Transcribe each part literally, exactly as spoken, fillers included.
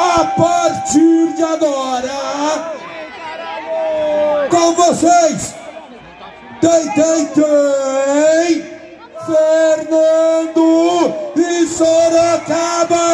A partir de agora, com vocês, tem, tem, tem, Fernando e Sorocaba!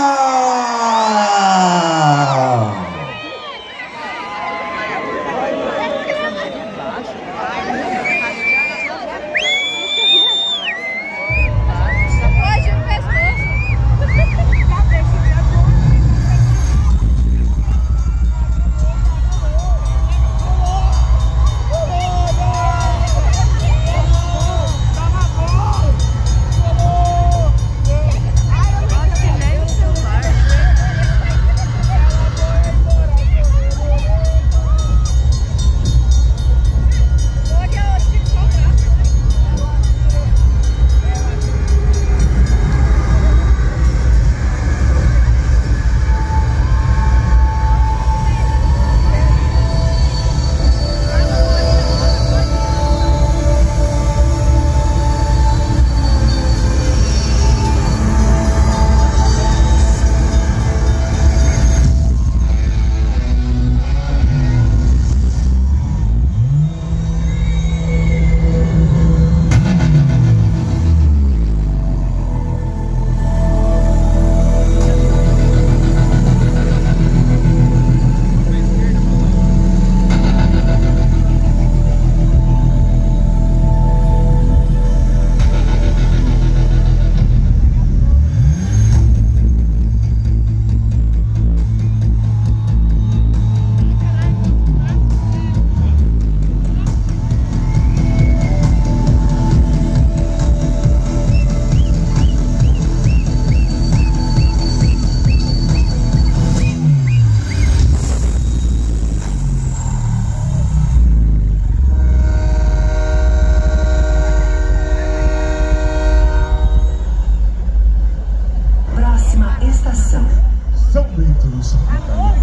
São Bento do Sapucaí.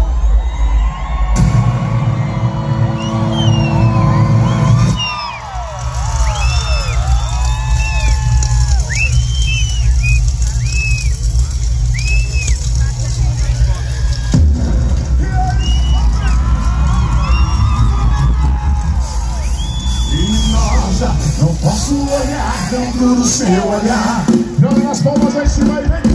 Não posso olhar dentro do seu olhar. Joga nas palmas aí, se vai, vem.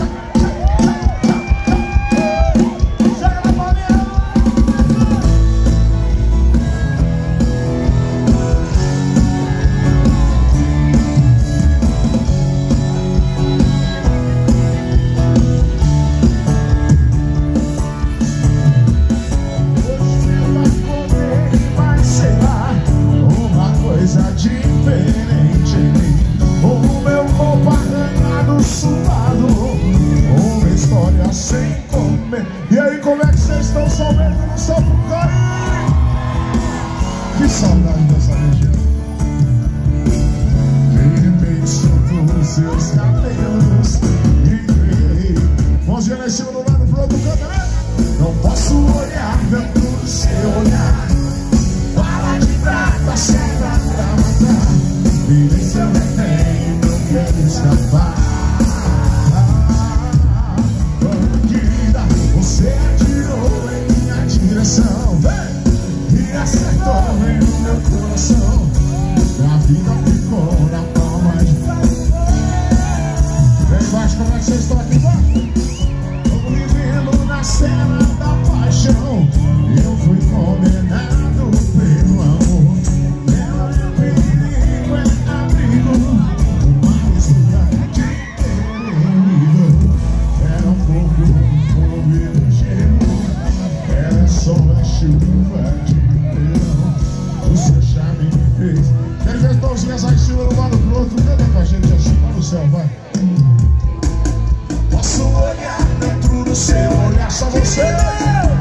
E aí, como é que vocês estão salvando no Sapucaí? Que saudade dessa região. De repente soltou os seus cabelos e veio. Mãozinha lá em cima do lado pro outro canto, né? Não posso olhar dentro do seu olhar. Bala de prata, serra pra matar. E nem seu refém, não quero escapar. Você atirou em minha direção, vem, e acertou em meu coração. A vida ficou na palma de mão. Vem embaixo, como é que vocês estão aqui embaixo? Tô vivendo na cena da paixão. Eu fui condenado pelo amor. Ela é perigo, é abrigo. Uma mistura de perigo. Era um pouco só a chuva de verão. O seu charme me fez. Quero ver as mãozinhas aí em cima do lado pro outro. Canta com a gente assim, lá no céu, vai. Posso olhar dentro do seu olhar, só você.